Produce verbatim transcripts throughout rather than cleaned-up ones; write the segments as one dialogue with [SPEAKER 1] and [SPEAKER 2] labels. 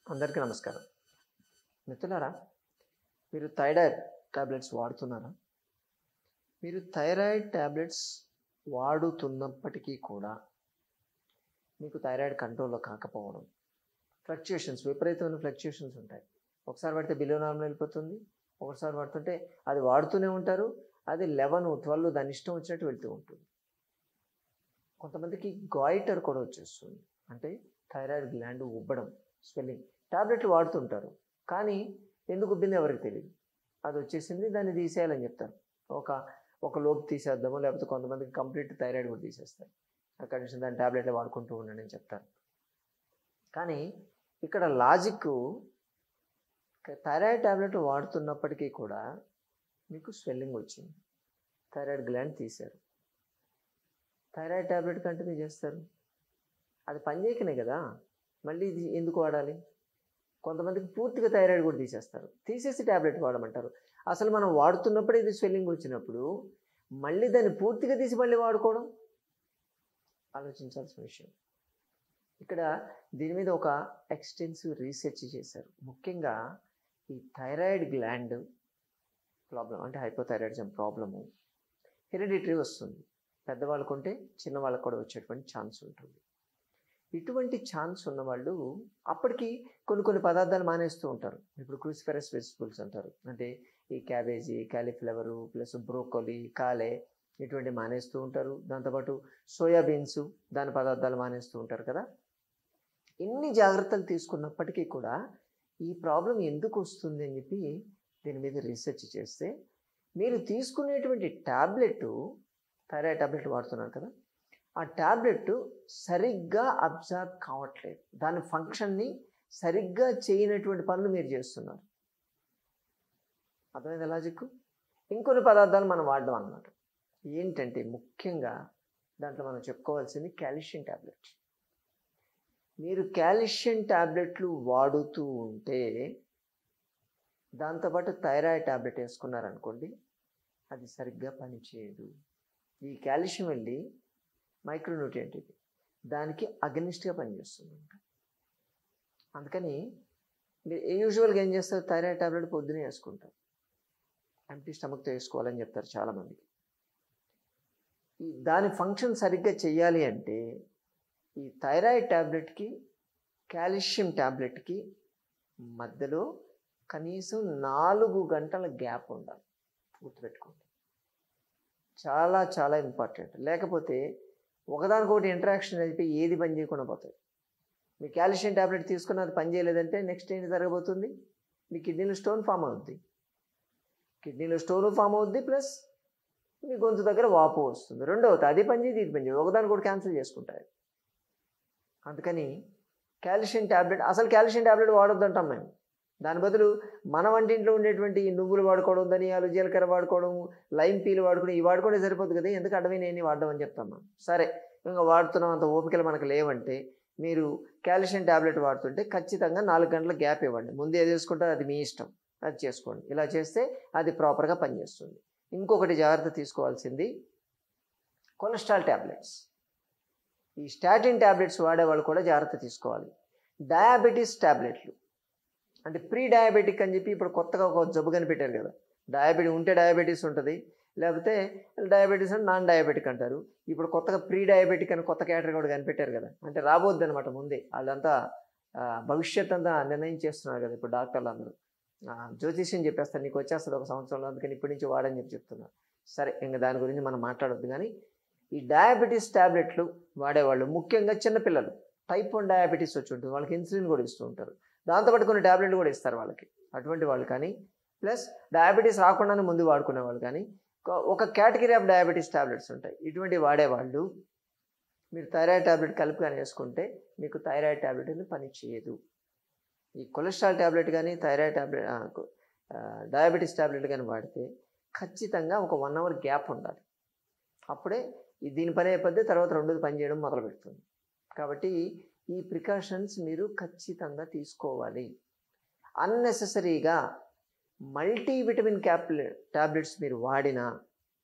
[SPEAKER 1] అందరికీ నమస్కారం. మిత్రులారా, మీరు థైరాయిడ్ టాబ్లెట్స్ వాడుతున్నారా? మీరు థైరాయిడ్ టాబ్లెట్స్ వాడుతున్నప్పటికీ కూడా మీకు థైరాయిడ్ కంట్రోల్‌లో కాకపోవడం, ఫ్లక్చుయేషన్స్ విపరీతమైన ఫ్లక్చుయేషన్స్ ఉంటాయి. ఒకసారి వాడితే బిలో నార్మల్ వెళ్ళిపోతుంది. ఒకసారి వాడుతుంటే అది వాడుతూనే ఉంటారు. అది పదకొండు, పన్నెండు దాని ఇష్టం వచ్చినట్టు వెళ్తూ ఉంటుంది. కొంతమందికి గాయిటర్ కూడా వచ్చేస్తుంది. అంటే థైరాయిడ్ గ్లాండ్ ఉబ్బడం, స్వెల్లింగ్. టాబ్లెట్లు వాడుతుంటారు, కానీ ఎందుకు ఉబ్బింది ఎవరికి తెలియదు. అది వచ్చేసింది, దాన్ని తీసేయాలని చెప్తారు. ఒక ఒక లోపు తీసేద్దాము, లేకపోతే కొంతమందికి కంప్లీట్ థైరాయిడ్ కూడా తీసేస్తారు. ఆ కండిషన్ దాని టాబ్లెట్లు వాడుకుంటూ ఉండండి అని చెప్తారు. కానీ ఇక్కడ లాజిక్, థైరాయిడ్ టాబ్లెట్ వాడుతున్నప్పటికీ కూడా మీకు స్వెల్లింగ్ వచ్చింది, థైరాయిడ్ గ్లాండ్ తీశారు, థైరాయిడ్ టాబ్లెట్ కంటిన్యూ చేస్తారు. అది పనిచేయకనే కదా మళ్ళీ ఇది ఎందుకు వాడాలి? కొంతమందికి పూర్తిగా థైరాయిడ్ కూడా తీసేస్తారు, తీసేసి టాబ్లెట్ వాడమంటారు. అసలు మనం వాడుతున్నప్పుడు ఇది స్వెల్లింగ్ వచ్చినప్పుడు మళ్ళీ దాన్ని పూర్తిగా తీసి మళ్ళీ వాడుకోవడం ఆలోచించాల్సిన విషయం. ఇక్కడ దీని మీద ఒక ఎక్స్టెన్సివ్ రీసెర్చ్ చేశారు. ముఖ్యంగా ఈ థైరాయిడ్ గ్లాండ్ ప్రాబ్లం అంటే హైపోథైరాయిడిజం ప్రాబ్లము హెరిడిటరీ వస్తుంది. పెద్దవాళ్ళకు ఉంటే చిన్నవాళ్ళకు కూడా వచ్చేటువంటి ఛాన్స్ ఉంటుంది. ఇటువంటి ఛాన్స్ ఉన్నవాళ్ళు అప్పటికి కొన్ని కొన్ని పదార్థాలు మానేస్తూ ఉంటారు. ఇప్పుడు క్రూసిఫెరస్ వెజిటబుల్స్ అంటారు, అంటే ఈ క్యాబేజీ, క్యాలీఫ్లవరు ప్లస్ బ్రోకోలీ, కాలే ఇటువంటి మానేస్తూ ఉంటారు. దాంతోపాటు సోయాబీన్స్ దాని పదార్థాలు మానేస్తూ ఉంటారు కదా. ఎన్ని జాగ్రత్తలు తీసుకున్నప్పటికీ కూడా ఈ ప్రాబ్లం ఎందుకు వస్తుంది అని చెప్పి దీని మీద రీసెర్చ్ చేస్తే, మీరు తీసుకునేటువంటి ట్యాబ్లెట్, థైరాయిడ్ ట్యాబ్లెట్ వాడుతున్నారు కదా, ఆ ట్యాబ్లెట్ సరిగ్గా అబ్జర్వ్ కావట్లేదు. దాని ఫంక్షన్ని సరిగ్గా చేయనటువంటి పనులు మీరు చేస్తున్నారు. అర్థమైంది లాజిక్? ఇంకొన్ని పదార్థాలు మనం వాడడం అన్నమాట. ఏంటంటే ముఖ్యంగా దాంట్లో మనం చెప్పుకోవాల్సింది కాల్షియం ట్యాబ్లెట్. మీరు కాల్షియం ట్యాబ్లెట్లు వాడుతూ ఉంటే దాంతోపాటు థైరాయిడ్ ట్యాబ్లెట్ వేసుకున్నారనుకోండి, అది సరిగ్గా పనిచేయదు. ఈ కాల్షియం వెళ్ళి మైక్రోన్యూట్రియంట్, ఇది దానికి అగనిస్ట్గా పనిచేస్తుంది. అందుకని మీరు యూజువల్గా ఏం చేస్తారు, థైరాయిడ్ ట్యాబ్లెట్ పొద్దునే వేసుకుంటారు, ఎంటీ స్టమక్తో వేసుకోవాలని చెప్తారు చాలామందికి. ఈ దాని ఫంక్షన్ సరిగ్గా చేయాలి అంటే ఈ థైరాయిడ్ ట్యాబ్లెట్కి కాల్షియం ట్యాబ్లెట్కి మధ్యలో కనీసం నాలుగు గంటల గ్యాప్ ఉండాలి. గుర్తుపెట్టుకోండి, చాలా చాలా ఇంపార్టెంట్. లేకపోతే ఒకదానికొకటి ఇంటరాక్షన్ అయిపోయి ఏది పని చేయకుండా పోతుంది. మీ కాల్షియం ట్యాబ్లెట్ తీసుకుని అది పని చేయలేదంటే నెక్స్ట్ ఏంటి జరగబోతుంది? మీ కిడ్నీలో స్టోన్ ఫామ్ అవుద్ది, కిడ్నీలో స్టోన్ ఫామ్ అవుద్ది, ప్లస్ మీ గొంతు దగ్గర వాపు వస్తుంది. రెండవది అది పని చేయదు, ఇది పని చేయదు, ఒకదానికొకటి క్యాన్సిల్ చేసుకుంటారు. అందుకని కాల్షియం ట్యాబ్లెట్, అసలు కాల్షియం ట్యాబ్లెట్ వాడొద్దు అంటాం మేము. దాని బదులు మన వంటింట్లో ఉండేటువంటి నువ్వులు వాడుకోవడం, ధనియాలు, జీలకర్ర వాడుకోవడం, లైమ్ పీలు వాడుకోవడం, ఇవి వాడుకుంటే సరిపోతుంది కదా, ఎందుకు అడవి నేను వాడడం అని చెప్తాం మనం. సరే, ఇంకా వాడుతున్నాం, అంత ఓపికలు మనకు లేవంటే మీరు కాల్షియం ట్యాబ్లెట్ వాడుతుంటే ఖచ్చితంగా నాలుగు గంటల గ్యాప్ ఇవ్వండి. ముందు ఏది చేసుకుంటారో అది మీ ఇష్టం, అది చేసుకోండి. ఇలా చేస్తే అది ప్రాపర్గా పనిచేస్తుంది. ఇంకొకటి జాగ్రత్త తీసుకోవాల్సింది కొలెస్ట్రాల్ ట్యాబ్లెట్స్. ఈ స్టాటిన్ ట్యాబ్లెట్స్ వాడేవాళ్ళు కూడా జాగ్రత్త తీసుకోవాలి. డయాబెటీస్ ట్యాబ్లెట్లు అంటే ప్రీ డయాబెటిక్ అని చెప్పి ఇప్పుడు కొత్తగా ఒక జబ్బు కనిపెట్టారు కదా. డయాబెటీ ఉంటే డయాబెటీస్ ఉంటుంది, లేకపోతే డయాబెటీస్ అని నాన్ డయాబెటిక్ అంటారు. ఇప్పుడు కొత్తగా ప్రీ డయాబెటిక్ అని కొత్త కేటగిరీ కూడా కనిపెట్టారు కదా. అంటే రాబోద్ది అనమాట ముందే. వాళ్ళంతా భవిష్యత్ అంతా నిర్ణయం చేస్తున్నారు కదా ఇప్పుడు డాక్టర్లు అందరూ. జ్యోతిష్యం చెప్పేస్తారు, నీకు వచ్చేస్తుంది ఒక సంవత్సరంలో, అందుకని ఇప్పటి నుంచి వాడని చెప్పి చెప్తున్నారు. సరే, ఇంకా దాని గురించి మనం మాట్లాడొద్దు. కానీ ఈ డయాబెటీస్ ట్యాబ్లెట్లు వాడేవాళ్ళు, ముఖ్యంగా చిన్నపిల్లలు, టైప్ వన్ డయాబెటీస్ వచ్చి ఉంటుంది, వాళ్ళకి ఇన్సులిన్ కూడా ఇస్తూ ఉంటారు. దాంతోపాటు కొన్ని ట్యాబ్లెట్లు కూడా ఇస్తారు వాళ్ళకి. అటువంటి వాళ్ళు కానీ, ప్లస్ డయాబెటీస్ రాకుండానే ముందు వాడుకునే వాళ్ళు కానీ, ఒక కేటగిరీ ఆఫ్ డయాబెటీస్ ట్యాబ్లెట్స్ ఉంటాయి. ఇటువంటి వాడేవాళ్ళు మీరు థైరాయిడ్ ట్యాబ్లెట్ కలిపి కానీ వేసుకుంటే మీకు థైరాయిడ్ ట్యాబ్లెట్ అనేది పని చేయదు. ఈ కొలెస్ట్రాల్ ట్యాబ్లెట్ కానీ థైరాయిడ్ ట్యాబ్లెట్ డయాబెటీస్ ట్యాబ్లెట్ కానీ వాడితే ఖచ్చితంగా ఒక వన్ అవర్ గ్యాప్ ఉండాలి. అప్పుడే దీని పని అయిపోతే తర్వాత రెండోది పని చేయడం మొదలు పెడుతుంది. కాబట్టి ఈ ప్రికాషన్స్ మీరు ఖచ్చితంగా తీసుకోవాలి. అన్నెసెసరీగా మల్టీవిటమిన్ క్యాప్లె ట్యాబ్లెట్స్ మీరు వాడినా,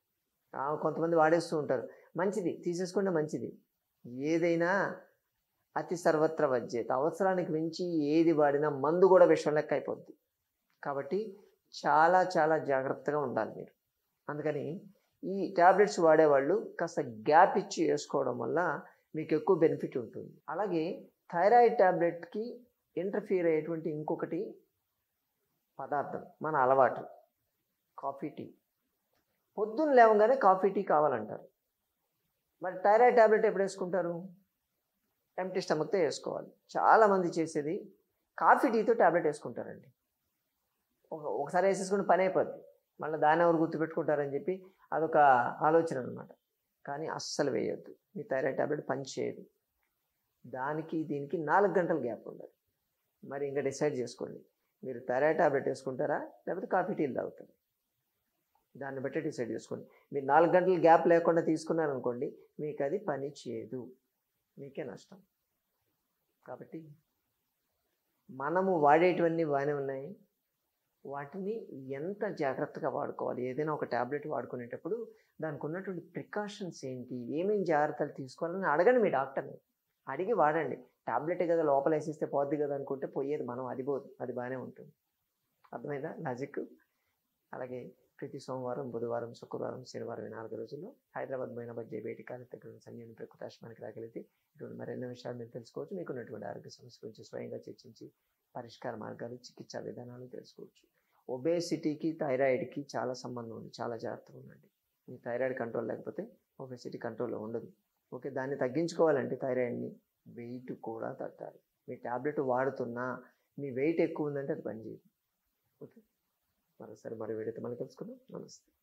[SPEAKER 1] కొంతమంది వాడేస్తూ ఉంటారు, మంచిది తీసేసుకుంటే మంచిది. ఏదైనా అతి సర్వత్ర వజ్జేత. అవసరానికి మించి ఏది వాడినా మందు కూడా విషం లెక్క అయిపోద్ది. కాబట్టి చాలా చాలా జాగ్రత్తగా ఉండాలి మీరు. అందుకని ఈ ట్యాబ్లెట్స్ వాడేవాళ్ళు కాస్త గ్యాప్ ఇచ్చి వేసుకోవడం వల్ల మీకు ఎక్కువ బెనిఫిట్ ఉంటుంది. అలాగే థైరాయిడ్ ట్యాబ్లెట్కి ఇంటర్ఫియర్ అయ్యేటువంటి ఇంకొకటి పదార్థం మన అలవాటు, కాఫీ టీ. పొద్దున్న లేవగానే కాఫీ టీ కావాలంటారు. మరి థైరాయిడ్ ట్యాబ్లెట్ ఎప్పుడు వేసుకుంటారు? ఎంప్టీ స్టమక్తో వేసుకోవాలి. చాలామంది చేసేది కాఫీ టీతో ట్యాబ్లెట్ వేసుకుంటారండి. ఒక ఒకసారి వేసేసుకుని పని అయిపోద్ది. మళ్ళీ దాన్ని ఎవరు గుర్తుపెట్టుకుంటారని చెప్పి అదొక ఆలోచన అనమాట. కానీ అస్సలు వేయొద్దు. మీ థైరాయిడ్ ట్యాబ్లెట్ పని చేయదు. దానికి దీనికి నాలుగు గంటల గ్యాప్ ఉండాలి. మరి ఇంకా డిసైడ్ చేసుకోండి, మీరు థైరాయిడ్ ట్యాబ్లెట్ వేసుకుంటారా లేకపోతే కాఫీ టీలు తాగుతారా? దాన్ని బట్టి డిసైడ్ చేసుకోండి. మీరు నాలుగు గంటల గ్యాప్ లేకుండా తీసుకున్నారనుకోండి, మీకు అది పని చేయదు, మీకే నష్టం. కాబట్టి మనము వాడేటివన్నీ బాగానే ఉన్నాయి. వాటిని ఎంత జాగ్రత్తగా వాడుకోవాలి. ఏదైనా ఒక ట్యాబ్లెట్ వాడుకునేటప్పుడు దానికి ఉన్నటువంటి ప్రికాషన్స్ ఏంటి, ఏమేమి జాగ్రత్తలు తీసుకోవాలని అడగండి మీ డాక్టర్ని. అడిగి వాడండి. ట్యాబ్లెటే కదా లోపల వేసిస్తే పోద్ది కదా అనుకుంటే పోయేది మనం, అది పోదు, అది బాగానే ఉంటుంది. అర్థమైందా లాజిక్? అలాగే ప్రతి సోమవారం, బుధవారం, శుక్రవారం, శనివారం ఈ నాలుగు రోజుల్లో హైదరాబాద్ మైనాబాద్ జేబీటీ కాలేజ్ దగ్గర సంజీవని ప్రకృతి ఆశ్రమానికి రాగలిగితే ఇటువంటి మరెన్నో విషయాలు మీరు తెలుసుకోవచ్చు. మీకు ఉన్నటువంటి ఆరోగ్య సమస్య గురించి స్వయంగా చర్చించి పరిష్కార మార్గాలు, చికిత్సా విధానాలు తెలుసుకోవచ్చు. ఒబేసిటీకి థైరాయిడ్కి చాలా సంబంధం ఉంది. చాలా జాగ్రత్తగా ఉండండి. మీ థైరాయిడ్ కంట్రోల్ లేకపోతే ఒబేసిటీ కంట్రోల్లో ఉండదు. ఓకే, దాన్ని తగ్గించుకోవాలంటే థైరాయిడ్ని వెయిట్ కూడా తగ్గాలి. మీ ట్యాబ్లెట్ వాడుతున్నా మీ వెయిట్ ఎక్కువ ఉందంటే అది పనిచేయదు. ఓకే, మరోసారి మరో వీడియోతో మళ్ళీ కలుసుకుందాం. నమస్తే.